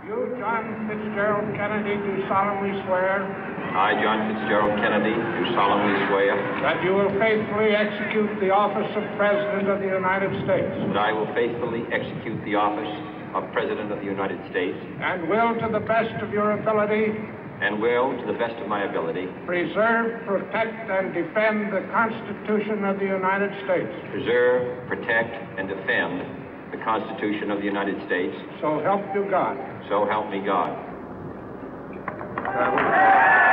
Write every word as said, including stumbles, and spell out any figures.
You, John Fitzgerald Kennedy, do solemnly swear I, John Fitzgerald Kennedy, do solemnly swear that you will faithfully execute the office of President of the United States that I will faithfully execute the office of President of the United States and will, to the best of your ability, and will, to the best of my ability, preserve, protect, and defend the Constitution of the United States. preserve, protect, and defend the Constitution of the United States. So help you God. So help me God. Uh,